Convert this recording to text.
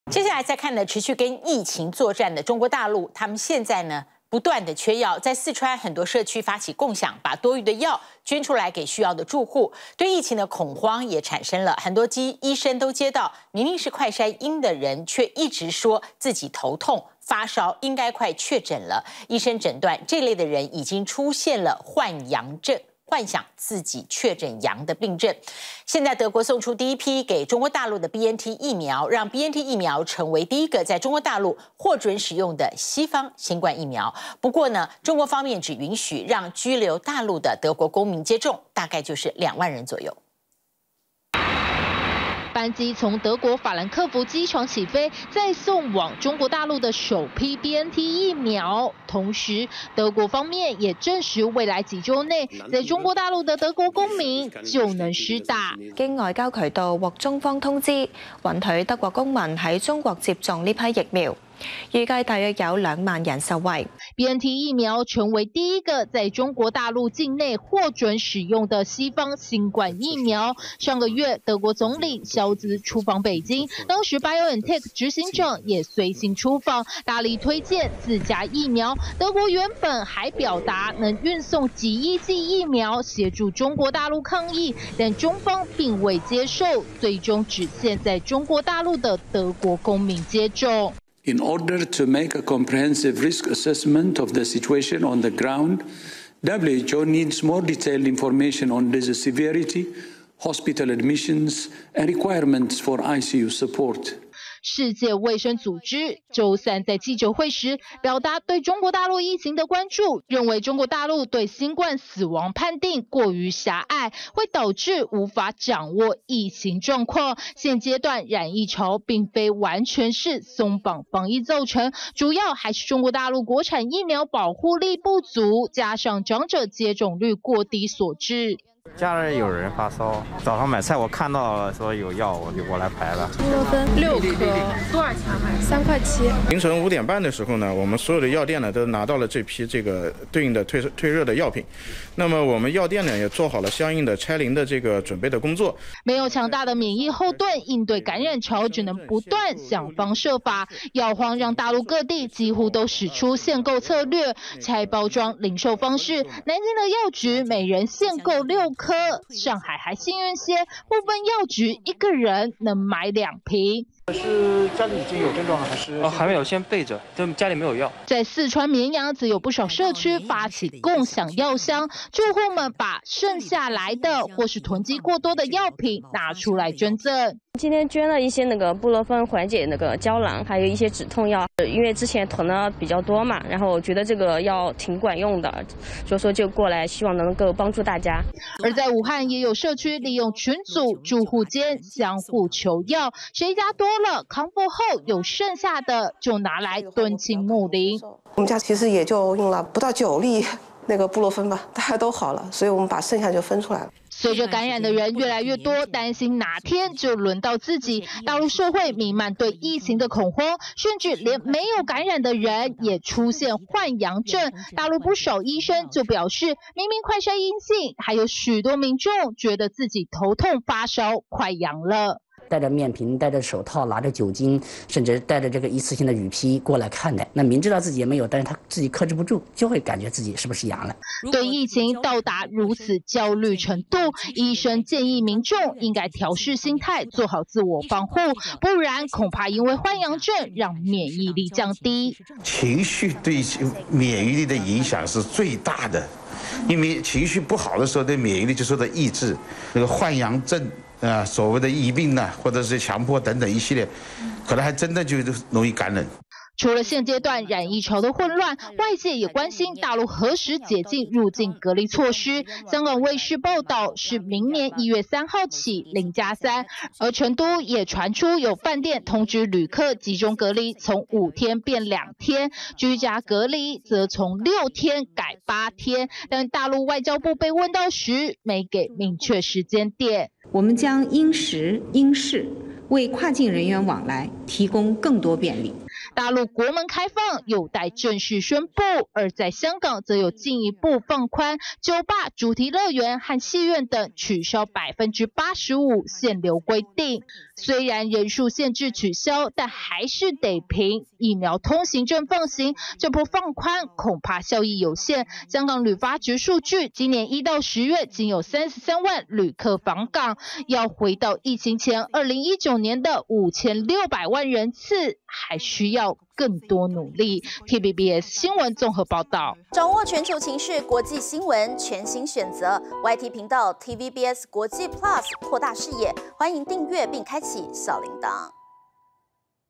接下来再看呢，持续跟疫情作战的中国大陆，他们现在呢不断的缺药，在四川很多社区发起共享，把多余的药捐出来给需要的住户。对疫情的恐慌也产生了，很多医生都接到明明是快筛阴的人，却一直说自己头痛、发烧，应该快确诊了。医生诊断这类的人已经出现了患阳症。 幻想自己确诊阳的病症。现在德国送出第一批给中国大陆的 BNT 疫苗，让 BNT 疫苗成为第一个在中国大陆获准使用的西方新冠疫苗。不过呢，中国方面只允许让居留大陆的德国公民接种，大概就是2万人左右。 班机从德国法兰克福机场起飞，再送往中国大陆的首批 BNT 疫苗。同时，德国方面也證實，未來幾週內，在中國大陸的德國公民就能施打。 經外交渠道獲中方通知，允許德國公民喺中國接種呢批疫苗。 預計大約有2萬人受惠。 BNT 疫苗成為第一個在中國大陸境內獲准使用的西方新冠疫苗。上個月，德國總理肖茲出訪北京，當時 BioNTech 執行長也隨行出訪，大力推薦自家疫苗。德國原本還表達能運送幾億劑疫苗協助中國大陸抗疫，但中方並未接受，最終只限在中國大陸的德國公民接種。 In order to make a comprehensive risk assessment of the situation on the ground, WHO needs more detailed information on disease severity, hospital admissions, and requirements for ICU support. 世界卫生组织周三在记者会时表达对中国大陆疫情的关注，认为中国大陆对新冠死亡判定过于狭隘，会导致无法掌握疫情状况。现阶段染疫潮并非完全是松绑防疫造成，主要还是中国大陆国产疫苗保护力不足，加上长者接种率过低所致。 家人有人发烧，早上买菜我看到了说有药，我就过来排了。 布洛芬6颗，多少钱买？3块7。 凌晨5点半的时候呢，我们所有的药店呢都拿到了这批对应的退热的药品。那么我们药店呢也做好了相应的拆零的准备的工作。 没有强大的免疫后盾，应对感染潮只能不断想方设法。药荒让大陆各地几乎都使出限购策略，拆包装零售方式。南京的药局每人限购6颗，上海还幸运些，部分药局1个人能买2瓶。 是家里已经有症状了，还是？ 还没有，先备着，就家里没有药。 在四川绵阳，则有不少社区发起共享药箱，住户们把剩下来的或是囤积过多的药品拿出来捐赠。 今天捐了一些布洛芬缓解胶囊，还有一些止痛药，因为之前囤的比较多嘛，然后我觉得这个药挺管用的，所以说就过来，希望能够帮助大家。 而在武汉，也有社区利用群组住户间相互求药，谁家多了康复后有剩下的就拿来敦亲睦邻。 我们家其实也就用了不到9粒布洛芬吧，大家都好了，所以我们把剩下就分出来了。 随着感染的人越来越多，担心哪天就轮到自己。大陆社会弥漫对疫情的恐慌，甚至连没有感染的人也出现患阳症。大陆不少医生就表示，明明快筛阴性，还有许多民众觉得自己头痛发烧，快阳了。 戴着面屏，戴着手套，拿着酒精，甚至带着这个一次性的雨披过来看的。那明知道自己也没有，但是他自己克制不住，就会感觉自己是不是阳了。 对疫情到达如此焦虑程度，医生建议民众应该调试心态，做好自我防护，不然恐怕因为患阳症让免疫力降低。 情绪对免疫力的影响是最大的，因为情绪不好的时候，对免疫力就受到抑制。那个患阳症。 所谓的疫病呢，或者是强迫等等一系列，可能还真的就容易感染。 除了现阶段染疫潮的混乱，外界也关心大陆何时解禁入境隔离措施。香港卫视报道是明年1月3号起0+3，而成都也传出有饭店通知旅客集中隔离从5天变2天，居家隔离则从6天改8天。但大陆外交部被问到时，没给明确时间点。 我们将因时因势为跨境人员往来提供更多便利。 大陆国门开放有待正式宣布，而在香港则有进一步放宽酒吧、主题乐园和戏院等取消85%限流规定。虽然人数限制取消，但还是得凭疫苗通行证放行，这波放宽恐怕效益有限。香港旅发局数据，今年1到10月仅有33万旅客访港，要回到疫情前2019年的5600万人次，还需要更多努力。TVBS 新闻综合报道。 掌握全球情势、国际新闻，全新选择 YT 频道 TVBS 国际 Plus， 扩大视野。欢迎订阅并开启小铃铛。